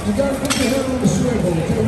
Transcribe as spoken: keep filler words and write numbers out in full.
You gotta put your head on the swivel.